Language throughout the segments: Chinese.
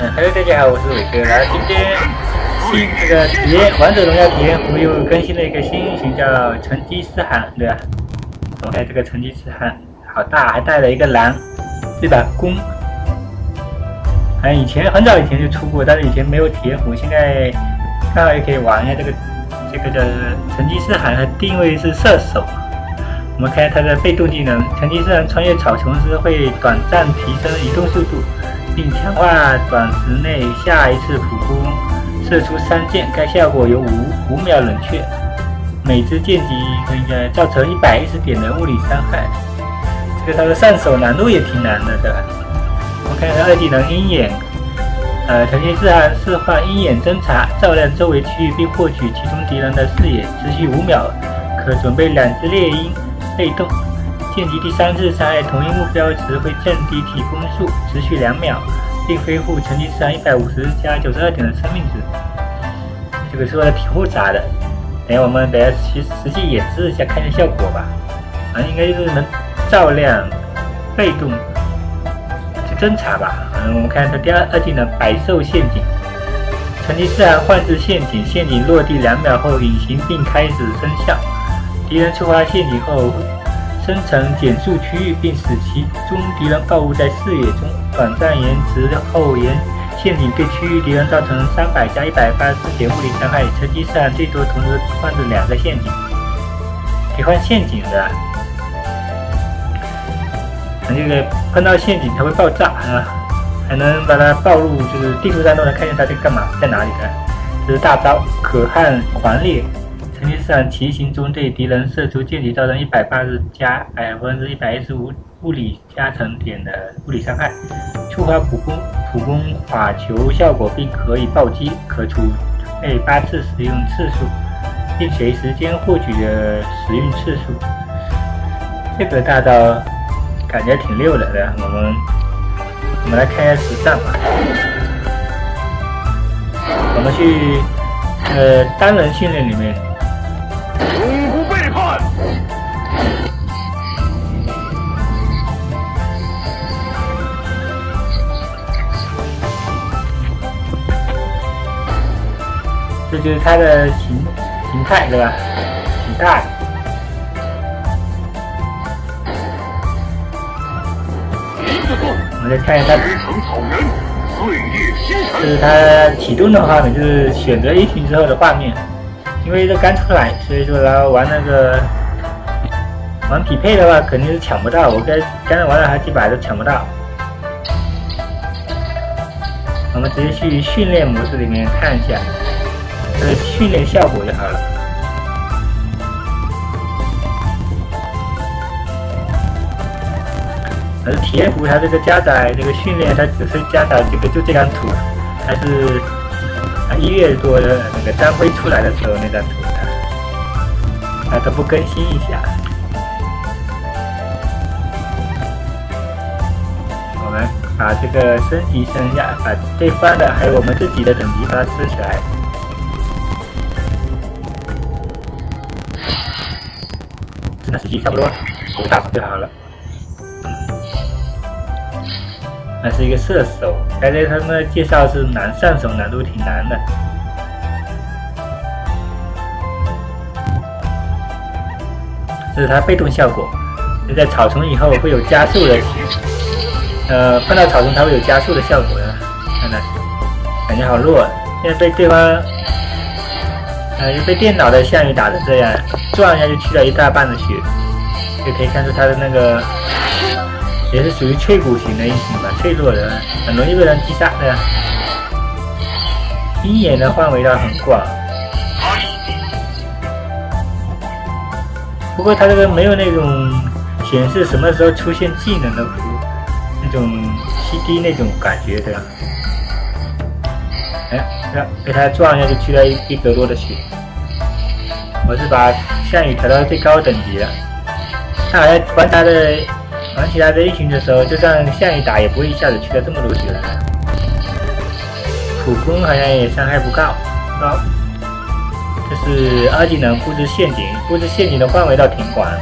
Hello， 大家好，我是伟哥。然后今天这个体验王者荣耀体验服又更新了一个新英雄，叫成吉思汗，对吧？我看这个成吉思汗好大，还带了一个狼，这把弓。以前很早以前就出过，但是以前没有体验服，现在刚好也可以玩一下这个叫成吉思汗，它定位是射手。我们看它的被动技能，成吉思汗穿越草丛时会短暂提升移动速度，并强化短时内下一次普攻，射出3箭，该效果有5秒冷却，每支箭击可以造成110点的物理伤害。这个它的上手难度也挺难的，对吧？我们看它2技能鹰眼，成吉思汗释放鹰眼侦察，照亮周围区域并获取其中敌人的视野，持续5秒，可准备2只猎鹰。被动剑击第3次伤害同一目标时会降低其攻速，持续2秒，并恢复成吉思汗150加92点的生命值。这个说的挺复杂的，等下我们实际演示一下，看一下效果吧。应该就是能照亮、被动去侦查吧。我们看它第二技能百兽陷阱，成吉思汗换置陷阱，陷阱落地2秒后隐形并开始生效。敌人触发陷阱后，生成减速区域，并使其中敌人暴露在视野中。短暂延迟后，陷阱对区域敌人造成300加180点物理伤害。成吉思汗最多同时换置2个陷阱，可以换陷阱的。这个碰到陷阱它会爆炸还能把它暴露，就是地图上都能看见它在干嘛，在哪里的。这是大招可汗狂猎。成吉思汗骑行中对敌人射出箭击，造成180加115物理加成点的物理伤害。触发普攻法球效果，并可以暴击，可储备8次使用次数，并随时间获取的使用次数。这个大招感觉挺溜的，对吧？我们来看一下实战吧。我们去单人训练里面。 永不背叛。 这就是它的形态，对吧？挺大的。我们再看一下它，这是它启动的画面，就是选择英雄之后的画面。因为这刚出来，所以说然后玩匹配的话肯定是抢不到，我刚才玩了好几把都抢不到。我们直接去训练模式里面看一下它的训练效果就好了。而体验服它这个加载这个训练，它只是加载这张图，还是1月多的那个张飞出来的时候那张图它都不更新一下。我们把这个升级升一下，把对方的还有我们自己的等级把它吃起来。那实际差不多5打就好了。那是一个射手，刚才他们的介绍是上手难度挺难的。这是它被动效果，就在草丛以后会有加速的，碰到草丛它会有加速的效果的。看看，感觉好弱，现在被对方，又被电脑的项羽打成这样，撞一下就去了1大半的血，就可以看出它的那个。也是属于脆骨型的英雄吧，脆弱的，很容易被人击杀的。鹰眼的范围倒很广，不过它这个没有那种显示什么时候出现技能的符，那种 CD 那种感觉的。被他撞一下就去了一格多的血。我是把项羽调到最高等级了，他好像玩其他的英雄的时候，就算项羽打也不会一下子去了这么多血的。普攻好像也伤害不高。这是2技能布置陷阱，布置陷阱的范围倒挺广。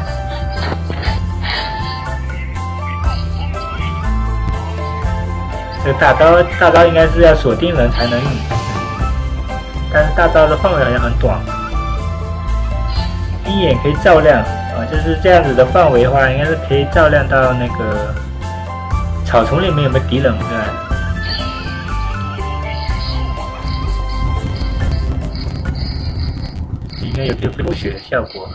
这个大招应该是要锁定人才能用，但是大招的范围好像很短，一眼可以照亮啊，就是这样子的范围的话，应该是可以照亮到那个草丛里面有没有敌人，对吧？应该有恢复血的效果。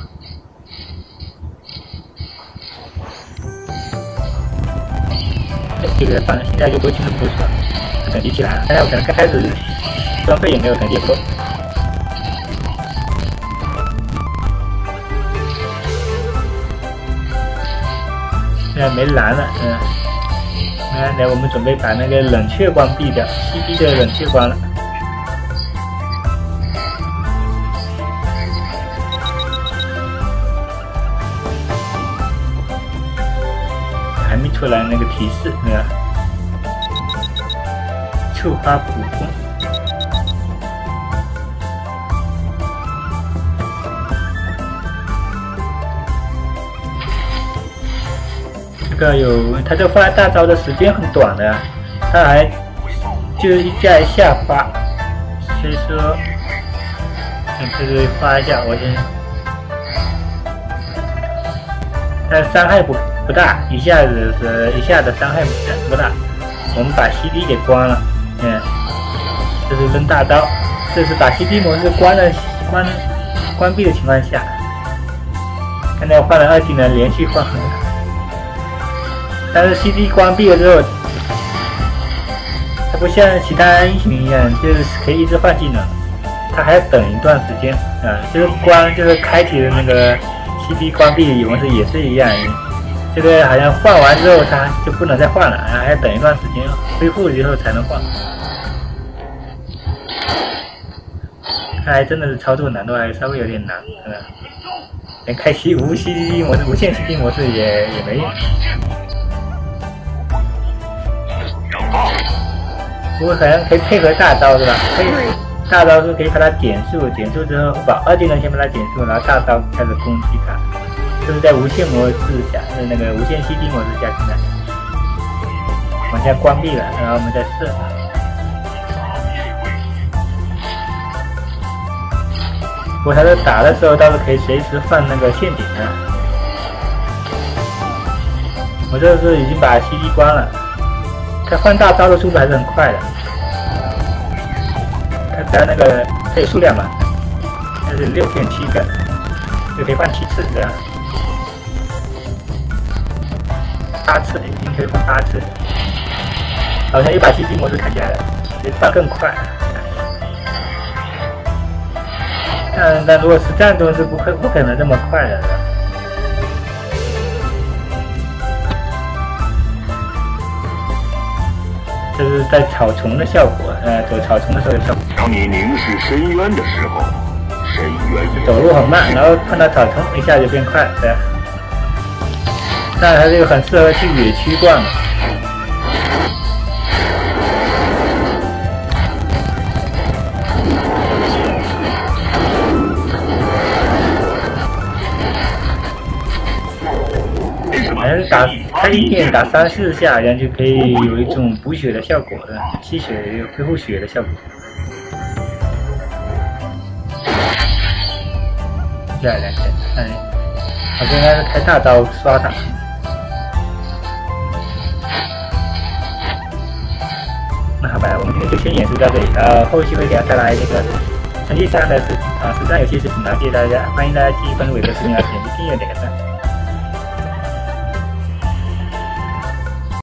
这个反正现在就不清楚不错，等级起来了，但是我可能刚开始装备也没有等级够。现在没蓝了，来，我们准备把那个冷却关闭掉 ，CD 的冷却关了。还没出来那个提示，对吧？触发普攻。这个他这发大招的时间很短的，他还就一下一下发，所以说，这个发一下，我先，但是伤害不大，一下的伤害不大。我们把 CD 给关了，这是扔大刀，这是把 CD 模式关闭的情况下，现在换了2技能连续换。但是 CD 关闭了之后，它不像其他英雄一样，就是可以一直换技能，它还要等一段时间就是开启的那个 CD 关闭模式也是一样。这个好像换完之后它就不能再换了，还要等一段时间恢复以后才能换。看来真的是操作难度还稍微有点难，连开无 CD 模式、无限 CD 模式也没用。不过好像可以配合大招是吧？大招是可以把它减速，减速之后把2技能先把它减速，然后大招开始攻击它。就是在无限模式下，是那个无限 CD 模式下，现在我们现在关闭了，然后我们再试。不过他在打的时候倒是可以随时放那个陷阱的。我这是已经把 CD 关了，他换大招的速度还是很快的。他那个可以数量嘛，那是6.7个，就可以换7次这样。8次，已经可以换8次，好像又把 CD 模式开起来了，也换更快。但如果实战中是不可能这么快的。这是在草丛的效果，走草丛的时候有效果。 当你凝视深渊的时候，深渊走路很慢，然后碰到草丛一下就变快，对。但它这个很适合去野区逛的。好像是开一点打3、4下，然后就可以有一种补血的效果的，吸血恢复血的效果。接下来看，好像应该是开大刀刷它。那好吧，我们今天就先演示到这里，然后后期会给大家带来这个成绩3的实战游戏视频，谢谢大家，欢迎大家继续关注伟哥视频，点击订阅，点个赞。